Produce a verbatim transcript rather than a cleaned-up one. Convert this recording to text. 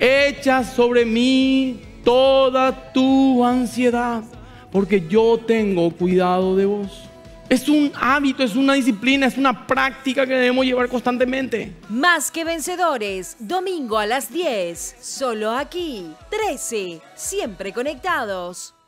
Echa sobre mí toda tu ansiedad, porque yo tengo cuidado de vos. Es un hábito, es una disciplina, es una práctica que debemos llevar constantemente. Más que Vencedores, domingo a las diez, solo aquí, trece, siempre conectados.